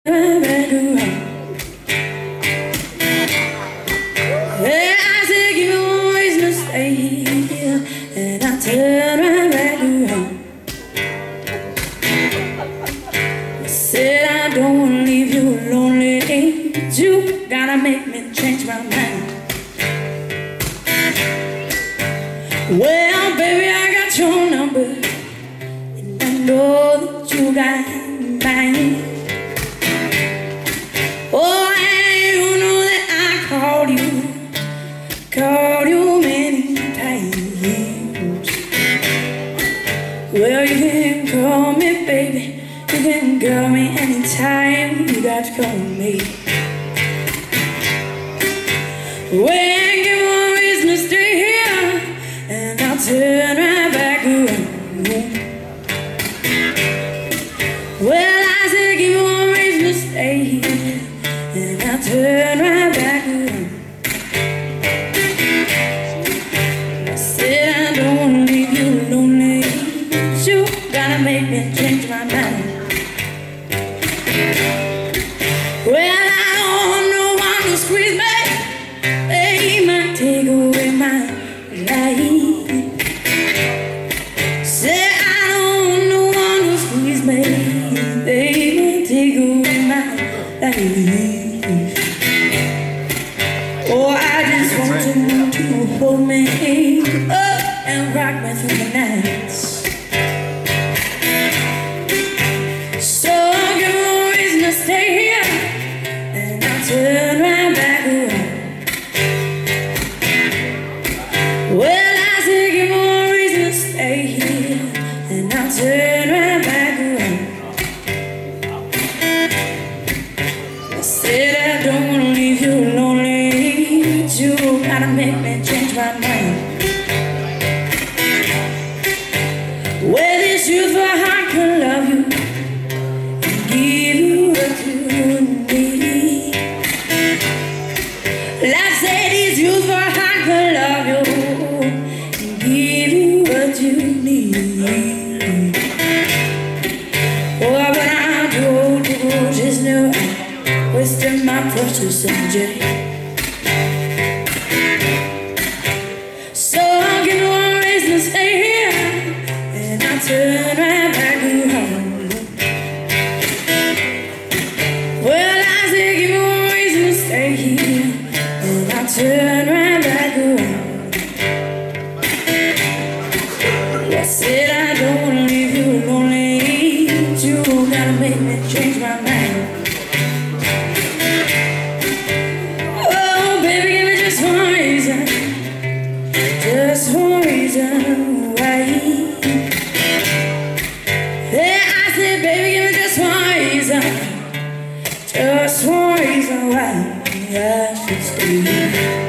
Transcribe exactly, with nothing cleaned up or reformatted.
right back around. Yeah, I said, give me one reason to stay here, and I turn right back around. I said, I don't want to leave you lonely, ain't you gotta make me change my mind. Well, baby, I got your number, and I know that you got mine. Oh, and you know that I called you, called you many times. Well, you can call me, baby, you can call me anytime, you got to call me. Well, give me one reason to stay here, and I'll turn right back around. Well, I said, give me one reason to stay here, and I'll turn right back around. I said, I don't want to leave you lonely, you gotta make me change my mind. Well, I don't want no one to squeeze me, they might take away my life. Say, I don't want no one to squeeze me, they might take away my life. Oh, I just want someone to hold me up and rock me through the nights. So give me one reason to stay here, and I'll turn right back around. Well, I said, give me one reason to stay here, and I'll turn right back around. I said, I don't want to leave you lonely, you gotta make me change my mind. Well, this youthful heart can love you and give you what you need. Like I said, this youthful heart can love you and give you what you need. Oh, but I'm too old to go, just know I'm wasting my precious energy. So I'll give me one reason to stay here, and I'll turn right back around. Well, I said, give me one reason to stay here, and I'll turn right back around. I said, I don't want to leave you lonely, you gotta make me change my mind. Oh, baby, give me just one reason, just one reason why. Yeah, I said, baby, give me just one reason, just one reason why I should stay.